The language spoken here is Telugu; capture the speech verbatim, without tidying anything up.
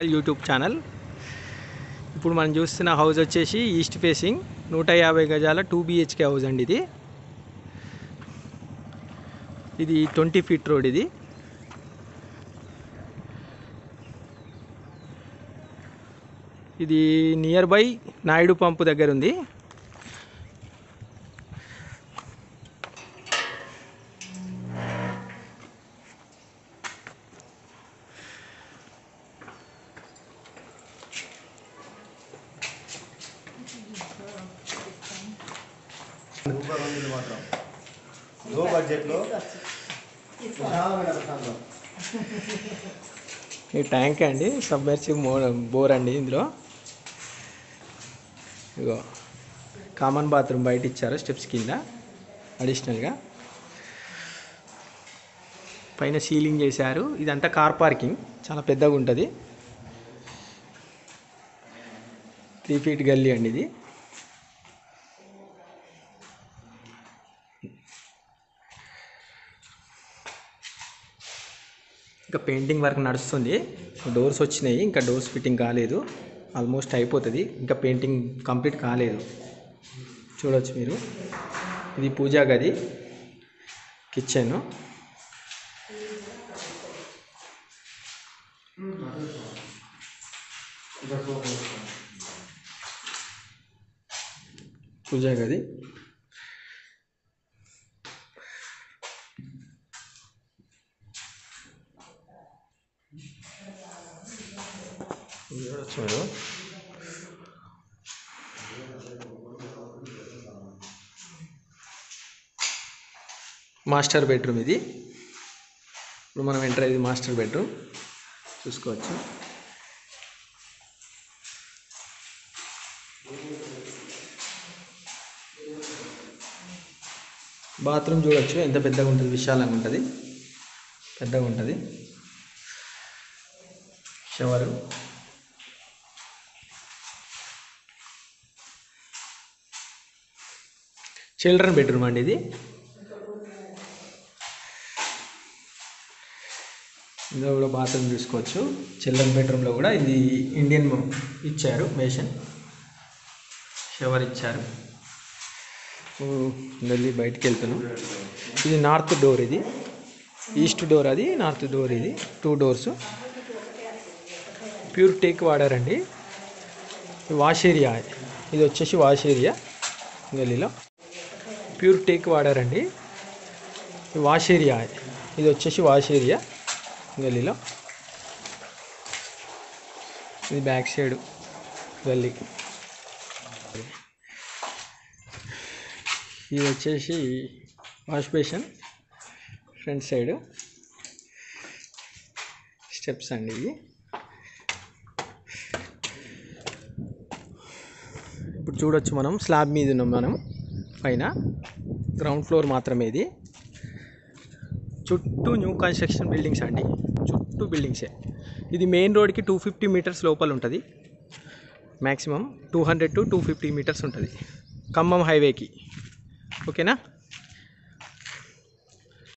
YouTube channel. ఇప్పుడు మనం చూస్తున్న హౌస్ వచ్చేసి ఈస్ట్ ఫేసింగ్ నూట యాభై గజాల టూ బిహెచ్కే హౌస్ అండి. ఇది ఇది ట్వంటీ ఫీట్ రోడ్. ఇది ఇది నియర్ బై నాయుడు పంపు దగ్గర ఉంది. లో బడ్జెట్లో ఈ ట్యాంక్ అండి, సబ్మెర్సిబుల్ మోర్ బోర్ అండి. ఇందులో ఇగో కామన్ బాత్రూమ్ బయట ఇచ్చారు స్టెప్స్ కింద అడిషనల్గా. పైన సీలింగ్ చేశారు. ఇదంతా కార్ పార్కింగ్, చాలా పెద్దగా ఉంటుంది. త్రీ ఫీట్ గల్లీ అండి ఇది. ఇంకా పెయింటింగ్ వర్క్ నడుస్తుంది. డోర్స్ వచ్చినాయి, ఇంకా డోర్స్ ఫిట్టింగ్ కాలేదు. ఆల్మోస్ట్ అయిపోతుంది, ఇంకా పెయింటింగ్ కంప్లీట్ కాలేదు. చూడవచ్చు మీరు. ఇది పూజా గది, కిచెన్. పూజా గది చూడవచ్చు మీరు. మాస్టర్ బెడ్రూమ్ ఇది. ఇప్పుడు మనం ఎంటర్ అయ్యేది మాస్టర్ బెడ్రూమ్, చూసుకోవచ్చు. బాత్రూమ్ చూడవచ్చు ఎంత పెద్దగా ఉంటుంది, విశాలంగా ఉంటుంది, పెద్దగా ఉంటుంది. షవరు, చిల్డ్రన్ బెడ్రూమ్ అండి ఇది. ఇందులో కూడా బాత్రూమ్ చూసుకోవచ్చు. చిల్డ్రన్ బెడ్రూమ్లో కూడా ఇది ఇండియన్ ఇచ్చారు, మేషన్ షవర్ ఇచ్చారు. మళ్ళీ బయటికి వెళ్తున్నాం. ఇది నార్త్ డోర్, ఇది ఈస్ట్ డోర్, అది నార్త్ డోర్. ఇది టూ డోర్స్, ప్యూర్ టేక్ వాడారండి. వాష్ ఏరియా, ఇది వచ్చేసి వాష్ ఏరియా. గల్లీలో ప్యూర్ టేక్ వాడారండి. వాష్ ఏరియా, ఇది వచ్చేసి వాష్ ఏరియా గల్లీలో. ఇది బ్యాక్ సైడ్ గల్లీ. ఇది వచ్చేసి wash basin front side. Steps అండి ఇవి. ఇప్పుడు చూడొచ్చు, మనం స్లాబ్ మీద ఉన్నాం. మనం పైన గ్రౌండ్ ఫ్లోర్ మాత్రమే ఇది. చుట్టూ న్యూ కన్స్ట్రక్షన్ బిల్డింగ్స్ అండి, చుట్టూ బిల్డింగ్సే. ఇది మెయిన్ రోడ్కి టూ ఫిఫ్టీ మీటర్స్ లోపల ఉంటుంది. Maximum two hundred to two fifty meters ఉంటుంది ఖమ్మం హైవేకి. ఓకేనా.